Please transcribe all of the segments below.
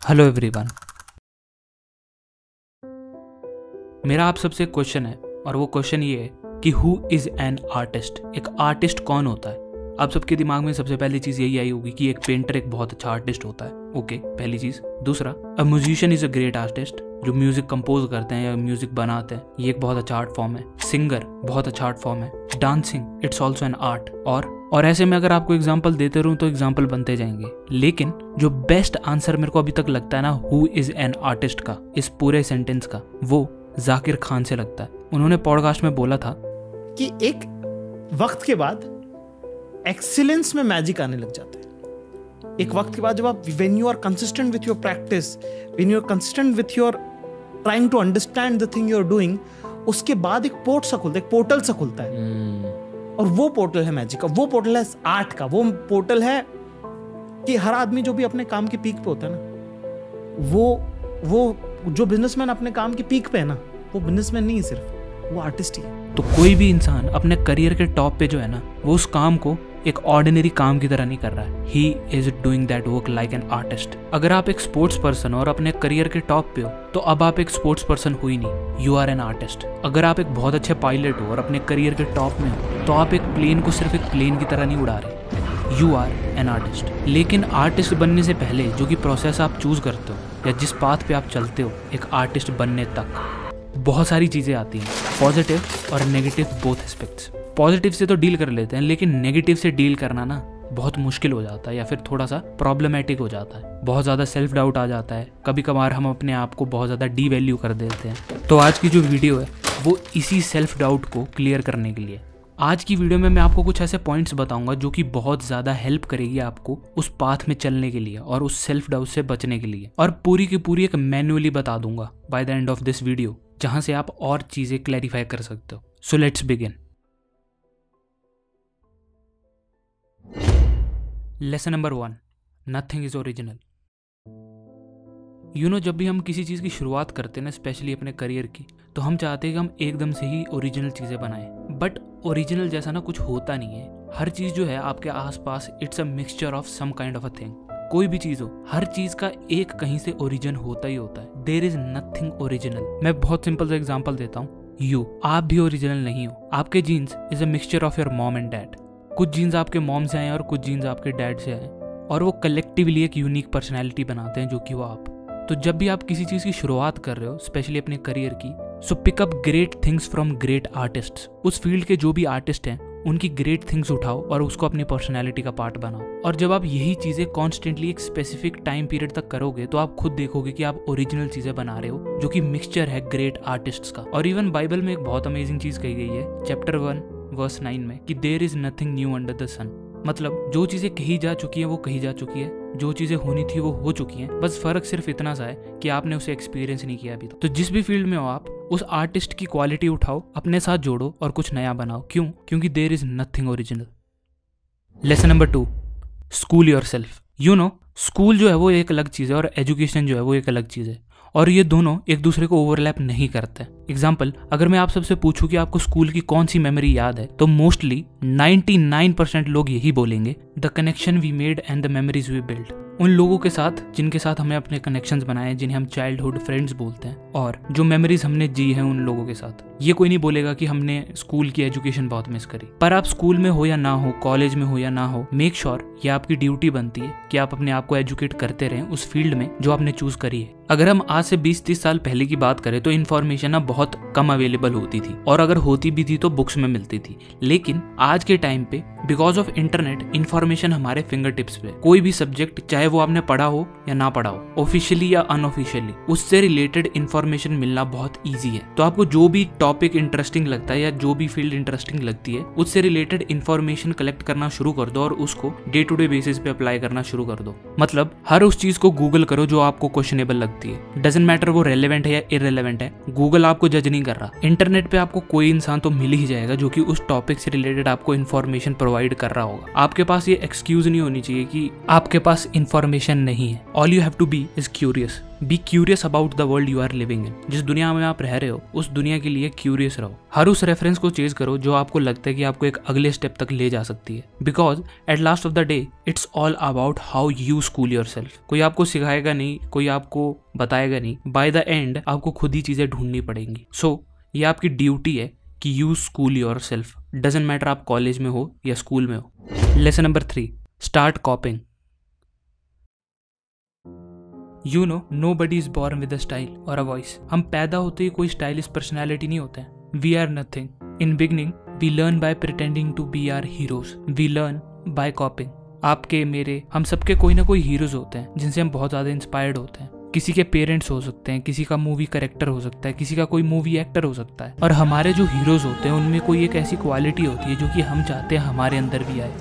Hello everyone. मेरा आप सबसे एक क्वेश्चन है और वो क्वेश्चन ये है कि हु इज एन आर्टिस्ट। एक आर्टिस्ट कौन होता है? आप सबके दिमाग में सबसे पहली चीज यही आई होगी कि एक पेंटर एक बहुत अच्छा आर्टिस्ट होता है। ओके, पहली चीज। दूसरा, a musician is a great artist, जो म्यूजिक कंपोज करते हैं या म्यूजिक बनाते हैं, ये एक बहुत अच्छा आर्ट फॉर्म है। सिंगर बहुत अच्छा आर्ट फॉर्म है। Dancing it's also an art. और ऐसे में अगर आपको एग्जाम्पल देते रहूं तो एग्जाम्पल बनते जाएंगे, लेकिन जो बेस्ट आंसर मेरे को अभी तक लगता है ना हु इज एन आर्टिस्ट का, इस पूरे सेंटेंस का, वो जाकिर खान से लगता है। उन्होंने पॉडकास्ट में बोला था कि एक वक्त के बाद एक्सीलेंस में मैजिक आने लग जाता है। एक वक्त के बाद जब आप when you are consistent with your practice, when you are consistent with your trying to understand the thing you are doing, उसके बाद एक पोर्टल सा खुलता है। और वो पोर्टल है मैजिक का, वो पोर्टल है आर्ट का, वो पोर्टल है कि हर आदमी जो भी अपने काम के पीक पे होता है ना, वो जो बिजनेसमैन अपने काम के पीक पे है ना, वो बिजनेसमैन नहीं है सिर्फ, वो आर्टिस्ट ही है। तो कोई भी इंसान अपने करियर के टॉप पे जो है ना, वो उस काम को एक ऑर्डिनरी काम की तरह नहीं कर रहा है। He is doing that work like an artist. अगर आप एक स्पोर्ट्स पर्सन हो और अपने करियर के टॉप पे हो, तो अब आप एक स्पोर्ट्स पर्सन हो ही नहीं, यू आर एन आर्टिस्ट। अगर आप एक बहुत अच्छे पायलट हो और अपने करियर के टॉप में हो, तो आप एक प्लेन को सिर्फ एक प्लेन की तरह नहीं उड़ा रहे, यू आर एन आर्टिस्ट। लेकिन आर्टिस्ट बनने से पहले जो कि प्रोसेस आप चूज करते हो या जिस पाथ पे आप चलते हो एक आर्टिस्ट बनने तक, बहुत सारी चीज़ें आती हैं, पॉजिटिव और नेगेटिव बोथ एस्पेक्ट्स। पॉजिटिव से तो डील कर लेते हैं, लेकिन नेगेटिव से डील करना ना बहुत मुश्किल हो जाता है या फिर थोड़ा सा प्रॉब्लमेटिक हो जाता है। बहुत ज़्यादा सेल्फ डाउट आ जाता है, कभी कभार हम अपने आप को बहुत ज़्यादा डी वैल्यू कर देते हैं। तो आज की जो वीडियो है वो इसी सेल्फ डाउट को क्लियर करने के लिए। आज की वीडियो में मैं आपको कुछ ऐसे पॉइंट्स बताऊंगा जो कि बहुत ज़्यादा हेल्प करेगी आपको उस पाथ में चलने के लिए और उस सेल्फ डाउट से बचने के लिए, और पूरी की पूरी एक मैन्युअली बता दूंगा by the end of this video, जहां से आप और चीज़ें क्लैरिफाई कर सकते हो। So let's begin. Lesson number 1, nothing is original. जब भी हम किसी चीज़ की शुरुआत करते हैं ना, स्पेशली अपने करियर की, तो हम चाहते हैं कि हम एकदम से ही ओरिजिनल चीज़ें बनाएं, बट ओरिजिनल जैसा ना कुछ होता नहीं है। हर चीज़ जो है आपके आसपास, it's a mixture of some kind of a thing. कोई भी चीज़ हो, हर चीज़ का एक कहीं से ओरिजिन होता ही होता है। There is nothing original. मैं बहुत सिंपल सा एग्जांपल देता हूँ। आप भी ओरिजिनल नहीं हो। आपके genes is a mixture of your mom and dad. कुछ जीन्स आपके मॉम से आए और कुछ जीन्स आपके डैड से आए, और वो कलेक्टिवली एक यूनिक पर्सनैलिटी बनाते हैं जो कि वो आप। तो जब भी आप किसी चीज़ की शुरुआत कर रहे हो, स्पेशली अपने करियर की, so pick up great things from great artists. उस फील्ड के जो भी आर्टिस्ट हैं उनकी ग्रेट थिंग्स उठाओ और उसको अपनी पर्सनैलिटी का पार्ट बनाओ। और जब आप यही चीज़ें कॉन्स्टेंटली एक स्पेसिफिक टाइम पीरियड तक करोगे, तो आप खुद देखोगे कि आप ओरिजिनल चीज़ें बना रहे हो जो कि मिक्सचर है ग्रेट आर्टिस्ट्स का। और इवन बाइबल में एक बहुत अमेजिंग चीज़ कही गई है, चैप्टर 1 वर्स 9 में, कि there is nothing new under the sun. मतलब जो चीज़ें कही जा चुकी है वो कही जा चुकी है, जो चीज़ें होनी थी वो हो चुकी हैं, बस फर्क सिर्फ इतना सा है कि आपने उसे एक्सपीरियंस नहीं किया अभी तक। तो जिस भी फील्ड में हो आप, उस आर्टिस्ट की क्वालिटी उठाओ, अपने साथ जोड़ो और कुछ नया बनाओ। क्यों? क्योंकि there is nothing original. Lesson number 2, school yourself. School जो है वो एक अलग चीज़ है और एजुकेशन जो है वो एक अलग चीज़ है, और ये दोनों एक दूसरे को ओवरलैप नहीं करते। एग्जाम्पल, अगर मैं आप सबसे पूछूं कि आपको स्कूल की कौन सी मेमोरी याद है, तो मोस्टली 99% लोग यही बोलेंगे, the connection we made and the memories we build. उन लोगों के साथ जिनके साथ हमने अपने कनेक्शंस बनाए, जिन्हें हम चाइल्डहुड फ्रेंड्स बोलते हैं, और जो मेमोरीज हमने जी हैं उन लोगों के साथ। ये कोई नहीं बोलेगा कि हमने स्कूल की एजुकेशन बहुत मिस करी। पर आप स्कूल में हो या ना हो, कॉलेज में हो या ना हो, मेक श्योर ये आपकी ड्यूटी बनती है कि आप अपने आप को एजुकेट करते रहें उस फील्ड में जो आपने चूज करी है। अगर हम आज से 20-30 साल पहले की बात करें तो इन्फॉर्मेशन ना बहुत कम अवेलेबल होती थी, और अगर होती भी थी तो बुक्स में मिलती थी। लेकिन आज के टाइम पे बिकॉज ऑफ इंटरनेट, इन्फॉर्मेशन हमारे फिंगर टिप्स पे। कोई भी सब्जेक्ट, चाहे वो आपने पढ़ा हो या ना पढ़ा हो, ऑफिशियली या अनऑफिशियली, उससे रिलेटेड इन्फॉर्मेशन मिलना बहुत ईजी है। तो आपको जो भी टॉपिक इंटरेस्टिंग लगता है या जो भी फील्ड इंटरेस्टिंग लगती है, उससे रिलेटेड इन्फॉर्मेशन कलेक्ट करना शुरू कर दो और उसको डे टू डे बेसिस पे अप्लाई करना शुरू कर दो। मतलब हर उस चीज को गूगल करो जो आपको क्वेश्चनेबल लगती है। डजंट मैटर वो रेलेवेंट है या इररेलेवेंट है, गूगल आपको जज नहीं कर रहा। इंटरनेट पे आपको कोई इंसान तो मिल ही जाएगा जो कि उस टॉपिक से रिलेटेड आपको इन्फॉर्मेशन प्रोवाइड प्रोवाइड कर रहा होगा। आपके पास ये एक्सक्यूज नहीं होनी चाहिए कि आपके पास इंफॉर्मेशन नहीं है। All you have to be is curious. Be curious about the world you are living in. जिस दुनिया में आप रह रहे हो उस दुनिया के लिए क्यूरियस रहो। हर उस रेफरेंस को चेज करो जो आपको लगता है कि आपको एक अगले स्टेप तक ले जा सकती है, because at last of the day it's all about how you school yourself. कोई आपको सिखाएगा नहीं, कोई आपको बताएगा नहीं, बाय द एंड आपको खुद ही चीजें ढूंढनी पड़ेंगी। सो ये आपकी ड्यूटी है कि you school yourself. Doesn't matter आप कॉलेज में हो या स्कूल में हो। Lesson number 3, start copying. You know, nobody is born with a style or a voice. हम पैदा होते ही कोई स्टाइलिश पर्सनैलिटी नहीं होते हैं। We are nothing. In beginning, we learn by pretending to be our heroes. We learn by copying. आपके, मेरे, हम सबके कोई ना कोई हीरोज होते हैं जिनसे हम बहुत ज़्यादा इंस्पायर्ड होते हैं। किसी के पेरेंट्स हो सकते हैं, किसी का मूवी कैरेक्टर हो सकता है, किसी का कोई मूवी एक्टर हो सकता है। और हमारे जो हीरोज होते हैं उनमें कोई एक ऐसी क्वालिटी होती है जो कि हम चाहते हैं हमारे अंदर भी आए।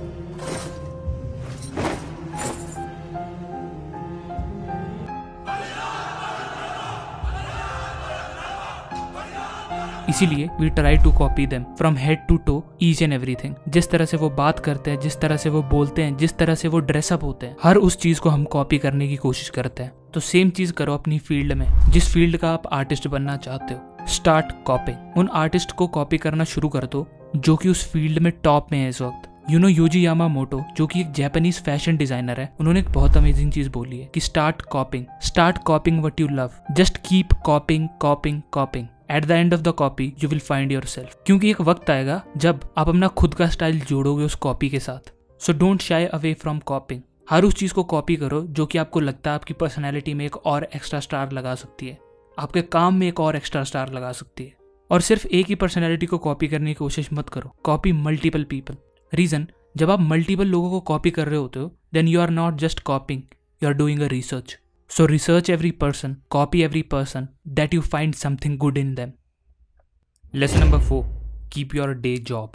इसीलिए we try to copy them from head to toe, each and everything. जिस तरह से वो बात करते हैं, जिस तरह से वो बोलते हैं, जिस तरह से वो ड्रेसअप होते हैं, हर उस चीज को हम कॉपी करने की कोशिश करते हैं। तो सेम चीज करो अपनी फील्ड में, जिस फील्ड का आप आर्टिस्ट बनना चाहते हो। Start copying. उन आर्टिस्ट को कॉपी करना शुरू कर दो जो कि उस फील्ड में टॉप में है इस वक्त। योजी यामामोटो, जो कि एक जापानीज फैशन डिजाइनर है, उन्होंने एक बहुत अमेजिंग चीज बोली है कि start copying what you love. Just keep copying copying copying. At the end of the copy you will find yourself. क्योंकि एक वक्त आएगा जब आप अपना खुद का स्टाइल जोड़ोगे उस कॉपी के साथ। So don't shy away from copying. हर उस चीज को कॉपी करो जो कि आपको लगता है आपकी पर्सनैलिटी में एक और एक्स्ट्रा स्टार लगा सकती है, आपके काम में एक और एक्स्ट्रा स्टार लगा सकती है। और सिर्फ एक ही पर्सनैलिटी को कॉपी करने की कोशिश मत करो, कॉपी मल्टीपल पीपल। रीजन, जब आप मल्टीपल लोगों को कॉपी कर रहे होते हो then you are not just copying, you are doing a research. So research every person, copy every person that you find something good in them. Lesson number 4, keep your day job.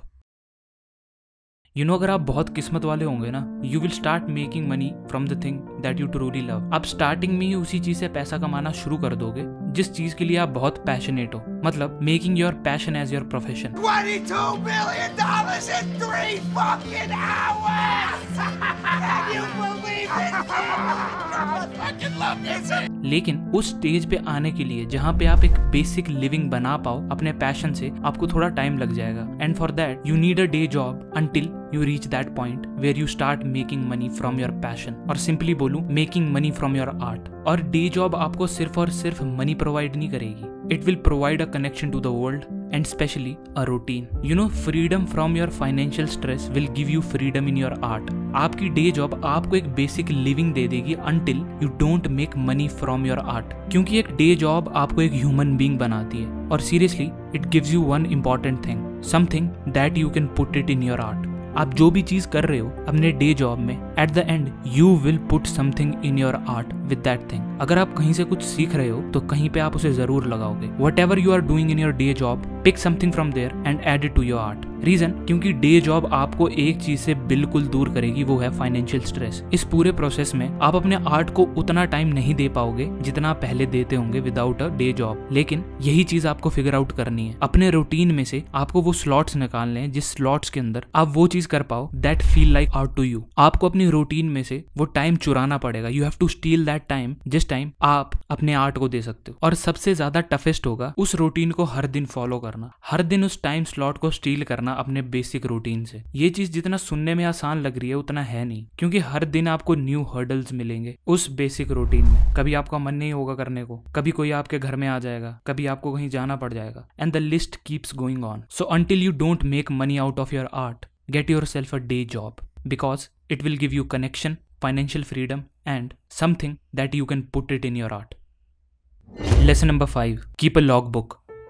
अगर आप बहुत किस्मत वाले होंगे ना, you will start making money from the thing that you truly love. आप starting में ही उसी चीज से पैसा कमाना शुरू कर दोगे जिस चीज के लिए आप बहुत पैशनेट हो। मतलब making your passion as your profession. $22 million in 3 fucking hours! Can you believe it? I fucking love this! लेकिन उस स्टेज पे आने के लिए जहाँ पे आप एक बेसिक लिविंग बना पाओ अपने पैशन से, आपको थोड़ा टाइम लग जाएगा। And for that you need a day job until you reach that point where you start making money from your passion, और सिंपली बोलूं making money from your art। और डे जॉब आपको सिर्फ और सिर्फ मनी प्रोवाइड नहीं करेगी, it will provide a connection to the world and especially a routine. Freedom from your financial stress will give you freedom in your art. आपकी day job आपको एक बेसिक लिविंग दे देगी until you don't make money from your art, क्योंकि एक day job आपको एक human being बनाती है। और seriously it gives you one important thing, something that you can put it in your art. आप जो भी चीज कर रहे हो अपने डे जॉब में, at the end you will put something in your art with that thing. अगर आप कहीं से कुछ सीख रहे हो तो कहीं पे आप उसे जरूर लगाओगे। Whatever you are doing in your day job, pick something from there and add it to your art. Reason, क्योंकि डे जॉब आपको एक चीज से बिल्कुल दूर करेगी, वो है फाइनेंशियल स्ट्रेस। इस पूरे प्रोसेस में आप अपने आर्ट को उतना टाइम नहीं दे पाओगे जितना आप पहले देते होंगे विदाउट अ डे जॉब। लेकिन यही चीज आपको फिगर आउट करनी है। अपने रूटीन में से आपको वो स्लॉट्स निकालने हैं जिस स्लॉट्स के अंदर आप वो चीज कर पाओ that feel like art to you. आपको अपनी रूटीन में से वो टाइम चुराना पड़ेगा। You have to steal that time जिस टाइम आप अपने आर्ट को दे सकते हो। और सबसे ज्यादा टफेस्ट होगा उस रूटीन को हर दिन फॉलो करना, हर दिन उस टाइम स्लॉट को स्टील करना अपने बेसिक रूटीन से। ये चीज जितना सुनने में आसान लग रही है उतना है नहीं, क्योंकि हर दिन आपको न्यू हर्डल्स मिलेंगे उस बेसिक रूटीन में। कभी आपका मन नहीं होगा करने को, कभी कोई आपके घर में आ जाएगा, कभी आपको कहीं जाना पड़ जाएगा, and the list keeps going on. So until you don't make money out of your art, get yourself a day job, because it will give you connection, financial freedom and something that you can put it in your art. Lesson number 5, keep a logbook.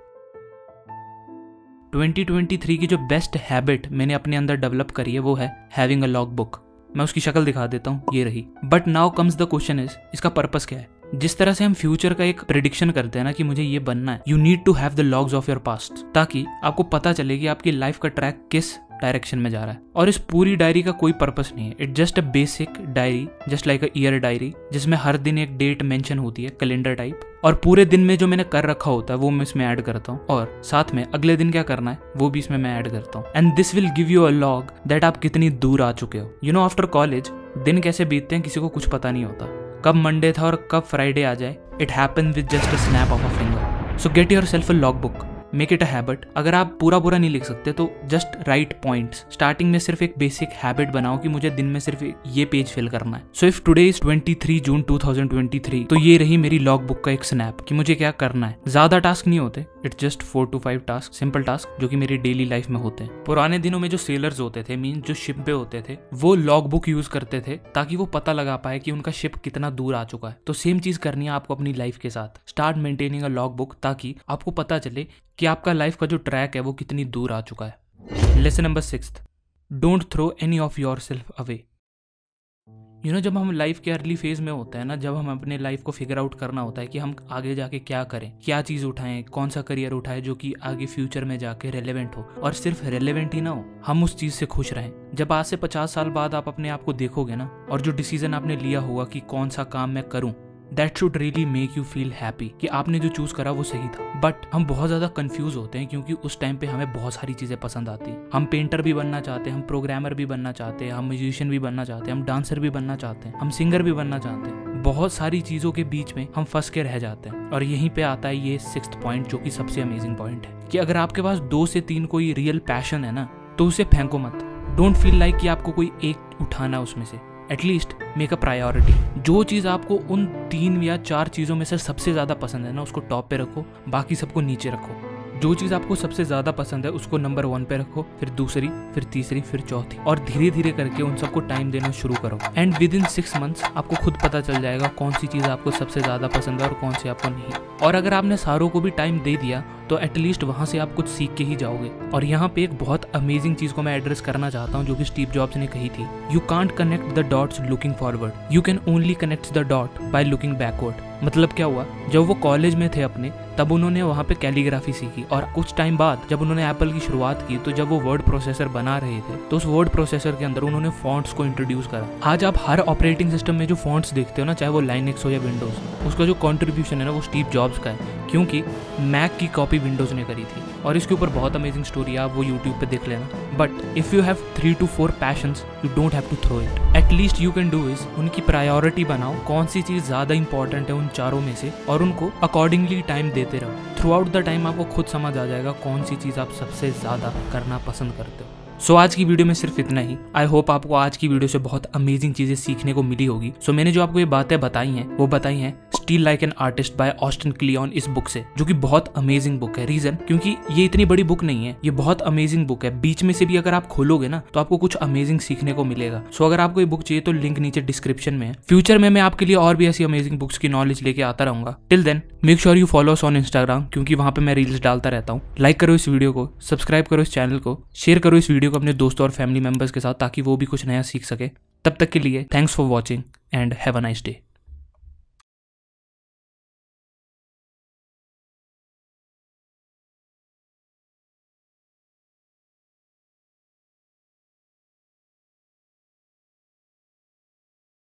2023 की जो best habit मैंने अपने अंदर develop करी है वो है having a logbook. मैं उसकी शक्ल दिखा देता हूँ, ये रही। But now comes the question is, इसका पर्पस क्या है? जिस तरह से हम फ्यूचर का एक प्रेडिक्शन करते हैं ना कि मुझे ये बनना है, you need to have the logs of your past, ताकि आपको पता चले कि आपकी लाइफ का ट्रैक किस डायरेक्शन में जा रहा है। और इस पूरी डायरी का कोई पर्पस नहीं है, it just a basic diary, just like a year diary, जिसमें हर दिन एक डेट मेंशन होती है, कैलेंडर टाइप, और पूरे दिन में जो मैंने कर रखा होता है वो मैं इसमें ऐड करता हूँ, और साथ में अगले दिन क्या करना है वो भी इसमें मैं ऐड करता हूँ। And this will give you a log that आप कितनी दूर आ चुके हो। यू नो, आफ्टर कॉलेज दिन कैसे बीतते हैं किसी को कुछ पता नहीं होता, कब मंडे था और कब फ्राइडे आ जाए, it happen with just a snap of a finger. So get yourself a log book, make it a habit. अगर आप पूरा नहीं लिख सकते तो जस्ट राइट पॉइंट्स। स्टार्टिंग में सिर्फ एक बेसिक हैबिट बनाओ कि मुझे दिन में सिर्फ ये पेज फिल करना है। So if today is 23 June 2023, तो ये रही मेरी लॉग बुक का एक स्नैप कि मुझे क्या करना है। ज्यादा टास्क नहीं होते, it's just 4 to 5 task, simple task जो कि मेरी डेली लाइफ में होते हैं। पुराने दिनों में जो सेलर्स होते थे, मीन जो शिप पे होते थे, वो लॉग बुक यूज करते थे ताकि वो पता लगा पाए कि उनका शिप कितना दूर आ चुका है। तो सेम चीज करनी है आपको अपनी लाइफ के साथ। Start maintaining a log book ताकि आपको पता चले कि आपका लाइफ का जो ट्रैक है वो कितनी दूर आ चुका है। Lesson number 6, don't throw any of yourself away. You know, जब हम लाइफ के अर्ली फेज में होते हैं ना, जब हम अपने लाइफ को फिगर आउट करना होता है कि हम आगे जाके क्या करें, क्या चीज़ उठाएं, कौन सा करियर उठाएं जो कि आगे फ्यूचर में जाके रेलेवेंट हो, और सिर्फ रेलेवेंट ही ना हो, हम उस चीज़ से खुश रहें। जब आज से 50 साल बाद आप अपने आप को देखोगे ना, और जो डिसीजन आपने लिया होगा कि कौन सा काम मैं करूं, that should really make you feel happy कि आपने जो चूज करा वो सही था। बट हम बहुत ज्यादा कंफ्यूज होते हैं क्योंकि उस टाइम पे हमें बहुत सारी चीजें पसंद आती हैं। हम पेंटर भी बनना चाहते हैं, हम प्रोग्रामर भी बनना चाहते हैं, हम म्यूजिशियन भी बनना चाहते हैं, हम डांसर भी बनना चाहते हैं, हम सिंगर भी बनना चाहते हैं। बहुत सारी चीजों के बीच में हम फंस के रह जाते हैं। और यहीं पे आता है ये 6th पॉइंट जो कि सबसे अमेजिंग पॉइंट है कि अगर आपके पास 2 से 3 कोई रियल पैशन है ना, तो उसे फेंको मत। डोंट फील लाइक कि आपको कोई एक उठाना उसमें से, एटलीस्ट मेक अ प्रायोरिटी। जो चीज़ आपको उन 3 या 4 चीज़ों में से सबसे ज़्यादा पसंद है ना, उसको टॉप पे रखो, बाकी सबको नीचे रखो। जो चीज़ आपको सबसे ज़्यादा पसंद है उसको नंबर 1 पे रखो, फिर दूसरी, फिर तीसरी, फिर चौथी, और धीरे धीरे करके उन सबको टाइम देना शुरू करो। एंड विद इन 6 मंथ्स आपको खुद पता चल जाएगा कौन सी चीज़ आपको सबसे ज़्यादा पसंद है और कौन सी आपको नहीं। और अगर आपने सारों को भी टाइम दे दिया तो एटलीस्ट वहाँ से आप कुछ सीख के ही जाओगे। और यहाँ पे एक बहुत अमेजिंग चीज़ को मैं एड्रेस करना चाहता हूँ जो कि स्टीव जॉब्स ने कही थी, you can't connect the dots looking forward, you can only connect the dot by looking backward. मतलब क्या हुआ, जब वो कॉलेज में थे अपने, तब उन्होंने वहाँ पे कैलीग्राफी सीखी, और कुछ टाइम बाद जब उन्होंने एप्पल की शुरुआत की, तो जब वो वर्ड प्रोसेसर बना रहे थे तो उस वर्ड प्रोसेसर के अंदर उन्होंने फॉन्ट्स को इंट्रोड्यूस करा। आज आप हर ऑपरेटिंग सिस्टम में जो फॉन्ट्स देखते हो ना, चाहे वो लाइनक्स हो या विंडोज, उसका जो कॉन्ट्रीब्यूशन है ना वो स्टीव जॉब्स का है, क्योंकि मैक की कॉपी विंडोज ने करी थी। और इसके ऊपर बहुत अमेजिंग स्टोरी है, आप वो यूट्यूब पे देख लेना। But if you have 3 to 4 passions, you don't have to throw it. At least you can do is उनकी प्रायोरिटी बनाओ, कौन सी चीज़ ज़्यादा इंपॉर्टेंट है उन चारों में से, और उनको अकॉर्डिंगली टाइम देते रहो। थ्रू आउट द टाइम आपको खुद समझ आ जाएगा कौन सी चीज़ आप सबसे ज़्यादा करना पसंद करते हो। सो आज की वीडियो में सिर्फ इतना ही। आई होप आपको आज की वीडियो से बहुत अमेजिंग चीजें सीखने को मिली होगी। सो मैंने जो आपको ये बातें बताई हैं वो बताई हैं steal like an artist by Austin Kleon इस बुक से, जो कि बहुत अमेजिंग बुक है। रीजन क्योंकि ये इतनी बड़ी बुक नहीं है, ये बहुत अमेजिंग बुक है। बीच में से भी अगर आप खोलोगे ना तो आपको कुछ अमेजिंग सीखने को मिलेगा। सो अगर आपको ये बुक चाहिए तो लिंक नीचे डिस्क्रिप्शन में है। फ्यूचर में मैं आपके लिए और भी ऐसी अमेजिंग बुक्स की नॉलेज लेके आता रहूंगा। Till then make sure you follow us on Instagram, क्योंकि वहां पे मैं रील्स डालता रहता हूँ। लाइक करो इस वीडियो को, सब्सक्राइब करो इस चैनल को, शेयर करो इस वीडियो को अपने दोस्तों और फैमिली मेंबर्स के साथ ताकि वो भी कुछ नया सीख सके। तब तक के लिए thanks for watching and have a nice day.